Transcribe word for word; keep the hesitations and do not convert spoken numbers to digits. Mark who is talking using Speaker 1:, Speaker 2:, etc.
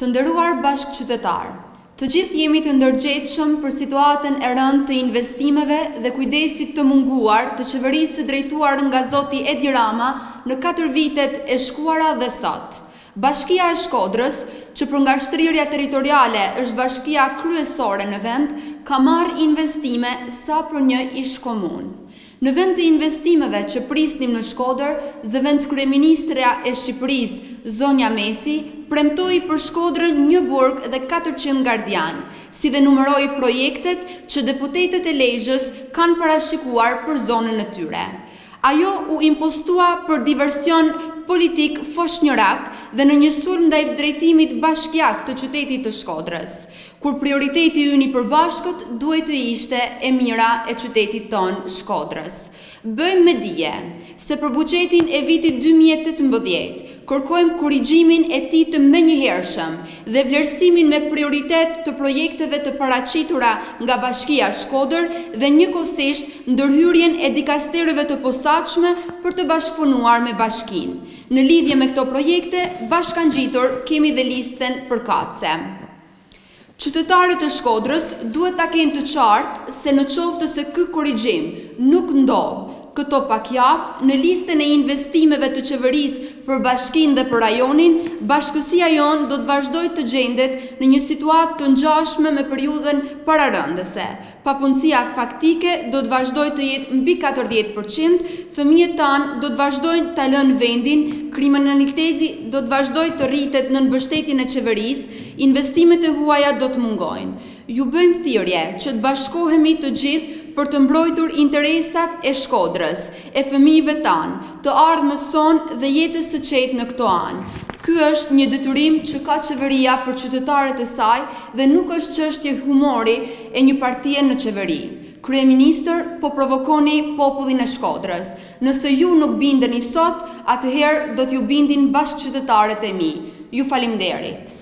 Speaker 1: Të nderuar bashkëqytetar, të gjithë jemi të ndërgjegjshëm për situatën e rëndë të investimeve dhe kujdesit të munguar të qeverisë së drejtuar nga zoti Edi Rama në katër vitet e shkuara dhe sot. Bashkia e Shkodrës, që për nga shtrirja territoriale është bashkia kryesore në vend, ka marrë investime sa për një ish komun. Në vend të investimeve që prisnim në Shkodër, zëvendës kryeministra e Shqipërisë, zonja Mesi, premtoi për Shkodrën një burg dhe katërqind gardian, si dhe numëroi projektet që deputetët e Lejshës kanë parashikuar për zonën e tyre. Ajo u impostua për diversion politik foshnjërak dhe në një sulm ndaj drejtimit bashkiak të qytetit të Shkodrës, kur prioriteti ynë i përbashkët duhet të ishte e mira e qytetit ton Shkodrës. Bëjmë me dije se për buxhetin e vitit dy mijë e tetëmbëdhjetë kërkojmë korrigjimin e tij të menjëhershëm dhe vlerësimin me prioritet të projekteve të paraqitura nga Bashkia Shkodër dhe njëkohësisht ndërhyrjen e dikasterëve të posaçme për të bashkëpunuar me bashkinë. Në lidhje me këto projekte, bashkangjitur kemi dhe listën përkatëse. Qytetarët e Shkodrës duhet ta kenë të qartë se në qoftë se ky korrigjim nuk ndodh këto pak javë, në listën e investimeve të qeverisë për bashkinë dhe për rajonin, bashkësia jonë do të vazhdojë të gjendet në një situatë të ngjashme me periudhën pararëndëse. Papunësia faktike do të vazhdojë të jetë mbi katërdhjetë përqind, fëmijët tanë do të vazhdojnë ta lënë vendin, kriminaliteti do të vazhdojë të rritet në mbështetjen e qeverisë, investimet e huaja do të mungojnë. Ju bëjmë thirrje që të bashkohemi të gjithë për të mbrojtur interesat e Shkodrës, e fëmijëve tanë, të ardhmës sonë dhe jetës së qetë në këto anë. Ky është një detyrim që ka qeveria për qytetarët e saj dhe nuk është çështje humori e një partie në qeveri. Kryeministër, po provokoni popullin e Shkodrës. Nëse ju nuk bindeni sot, atëherë do t'ju bindin bashkëqytetarët e mi. Ju faleminderit.